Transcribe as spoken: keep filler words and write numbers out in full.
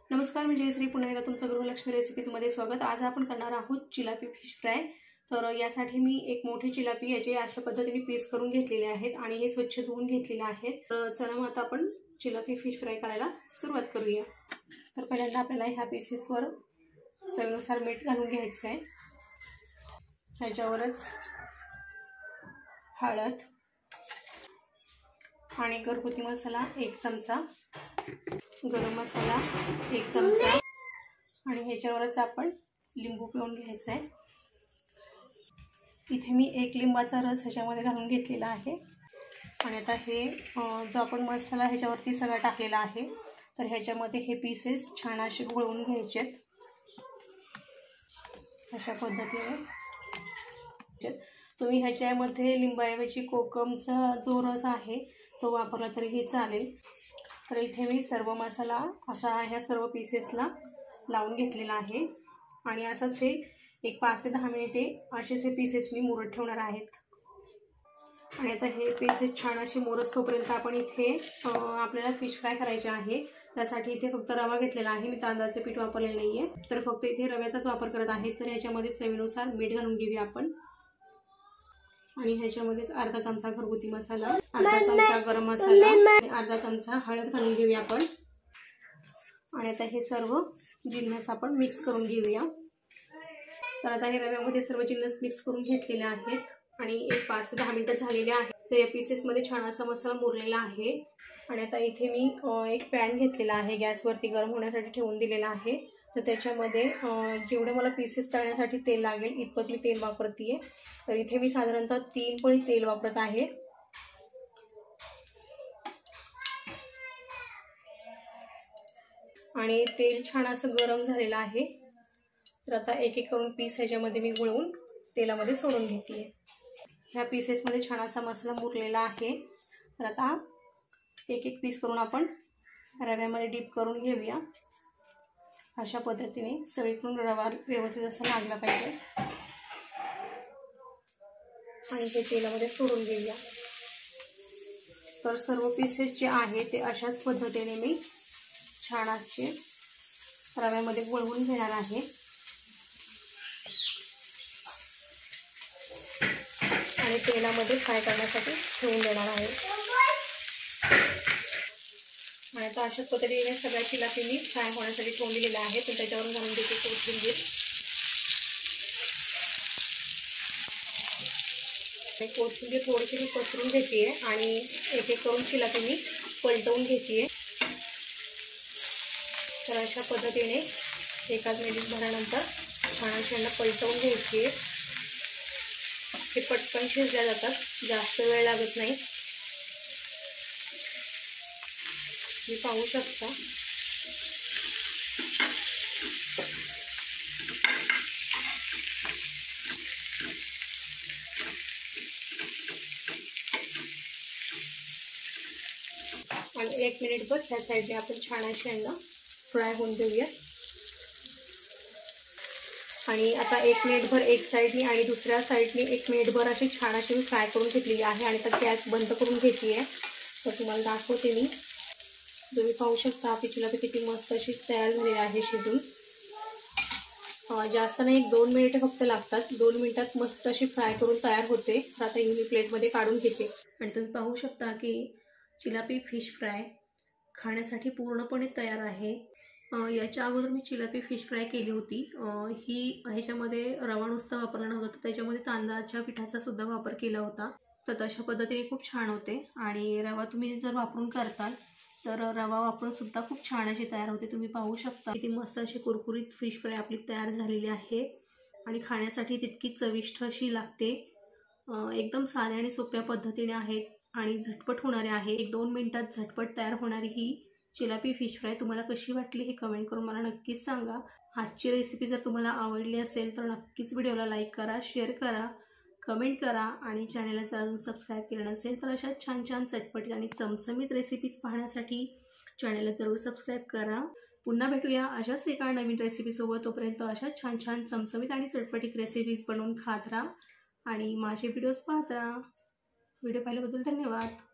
नमस्कार, मी जयश्री. पुन्हा एकदा तुमचं गृहलक्ष्मी रेसिपीजमध्ये स्वागत. आज आपण करणार आहोत चिलापी फिश फ्राय. तर यासाठी मी एक मोठी चिलापी याचे अशा पद्धतीने पीस करून घेतलेले आहेत आणि हे स्वच्छ धुवून घेतलेले आहेत. तर चला मग आता आपण चिलापी फिश फ्राय करायला सुरुवात करूया. तर पहिल्यांदा आपल्याला ह्या पीसेसवर चवीनुसार मीठ घालून घ्यायचं आहे. ह्याच्यावरच हळद आणि घरगुती मसाला एक चमचा, गरम मसाला एक चमचा आणि ह्याच्यावरच आपण लिंबू पिळून घ्यायचा आहे. इथे मी एक लिंबाचा रस ह्याच्यामध्ये घालून घेतलेला आहे. आणि आता हे जो आपण मसाला ह्याच्यावरती सगळा टाकलेला आहे तर ह्याच्यामध्ये हे पीसेस छान असे घोळवून घ्यायचे अशा पद्धतीने. तुम्ही ह्याच्यामध्ये लिंबाऐवजी कोकमचा जो रस आहे तो वापरला तरीही चालेल. तर इथे मी सर्व मसाला असा ह्या सर्व पीसेसला लावून घेतलेला आहे आणि असंच हे एक पाच ते दहा मिनिटे असेच हे पीसेस मी मुरत ठेवणार आहेत. आणि आता हे पीसेस छान असे मोरस तोपर्यंत आपण इथे आपल्याला फिश फ्राय करायचे आहे. त्यासाठी इथे फक्त रवा घेतलेला आहे. मी तांदळाचे पीठ वापरलेले नाही आहे, तर फक्त इथे रव्याचाच वापर करत आहे. तर ह्याच्यामध्ये चवीनुसार मीठ घालून घेऊया आपण आणि ह्याच्यामध्येच अर्धा चमचा घरगुती मसाला, अर्धा चमचा गरम मसाला आणि अर्धा चमचा हळद घालून घेऊया आपण. आणि आता हे सर्व जिन्नस आपण मिक्स करून घेऊया. तर आता हे रव्यामध्ये सर्व जिन्नस मिक्स करून घेतलेले आहेत आणि एक पाच ते दहा मिनिटं झालेले आहेत. तर या पीसेसमध्ये छान असा मसाला मुरलेला आहे. आणि आता इथे मी एक पॅन घेतलेला आहे, गॅसवरती गरम होण्यासाठी ठेवून दिलेला आहे. तर त्याच्यामध्ये जेवढं मला पीसेस तळण्यासाठी तेल लागेल इतपत मी तेल वापरते आहे. तर इथे मी साधारणतः तीन पळी तेल वापरत आहे. आणि तेल छान असं गरम झालेलं आहे. तर आता एक एक करून पीस ह्याच्यामध्ये मी गुळवून तेलामध्ये सोडून घेते. ह्या पीसेसमध्ये छान असा मसाला मुरलेला आहे. तर आता एक एक पीस करून आपण रव्यामध्ये डीप करून घेऊया. अशा पद्धतीने सगळीकडून रवा व्यवस्थित असा लागला पाहिजे आणि हे तेलामध्ये सोडून घेऊया. तर सर्व पीसेस जे आहे ते अशाच पद्धतीने मी छान असे रव्यामध्ये गुळवून घेणार आहे. आणि तेलामध्ये फ्राय करण्यासाठी ठेवून देणार आहे. आणि आता अशाच पद्धतीने सगळ्या चिलापी मी फ्राय होण्यासाठी ठेवून दिलेल्या आहे. तर त्याच्यावरून घालून देते कोथिंबीर. कोथिंबीर थोडीशी मी पसरून घेते आणि एक एक करून चिलापी मी पलटवून घेते. तर अशा पद्धतीने एकाच मिनिट भरानंतर छान अशी यांना पलटवून घ्यायची. हे पटकन शिजल्या जातात, जास्त वेळ लागत नाही. मी पाहू शकता आणि एक मिनिटभर ह्या साईडने आपण छान अशी यांना फ्राय होऊन देऊया. आणि आता एक मिनिटभर एक साईडने आणि दुसऱ्या साईडने एक मिनिटभर अशी छान अशी मी फ्राय करून घेतलेली आहे. आणि आता गॅस बंद करून घेतली आहे. तर तुम्हाला दाखवते मी. तुम्ही पाहू शकता आपली चिलापी किती मस्त अशी तयार झालेली आहे शिजून. जास्त नाही, एक दोन मिनिटं फक्त लागतात. दोन मिनिटात मस्त अशी फ्राय करून तयार होते. तर आता ही मी प्लेटमध्ये काढून घेते. आणि तुम्ही पाहू शकता की चिलापी फिश फ्राय खाण्यासाठी पूर्णपणे तयार आहे. याच्या अगोदर मी चिलापी फिश फ्राय केली होती. ही ह्याच्यामध्ये रवा नुसता वापरला नव्हता, तर त्याच्यामध्ये तांदळाच्या पिठाचा सुद्धा वापर केला होता. तर तशा पद्धतीने खूप छान होते. आणि रवा तुम्ही जर वापरून करताल तर रवा वापरून सुद्धा खूप छान अशी तयार होते. तुम्ही पाहू शकता किती मस्त अशी कुरकुरीत फिश फ्राय आपली तयार झालेली आहे. आणि खाण्यासाठी तितकी चविष्ट अशी लागते. एकदम साध्या आणि सोप्या पद्धतीने आहेत आणि झटपट होणारे आहे. एक दोन मिनिटात झटपट तयार होणारी ही चिलापी फिश फ्राय तुम्हाला कशी वाटली हे कमेंट करून मला नक्कीच सांगा. आजची रेसिपी जर तुम्हाला आवडली असेल तर नक्कीच व्हिडिओला लाईक करा, शेअर करा, कमेंट करा. आणि चॅनलला जर अजून सबस्क्राईब केलं नसेल तर अशा छान छान चटपटीत आणि चमचमीत रेसिपीज पाहण्यासाठी चॅनलला जरूर सबस्क्राईब करा. पुन्हा भेटूया अशाच एका नवीन रेसिपीसोबत. तोपर्यंत अशा छान छान चमचमीत आणि चटपटीत रेसिपीज बनवून खात राहा आणि माझे व्हिडिओज पाहत राहा. व्हिडिओ पाहिल्याबद्दल धन्यवाद.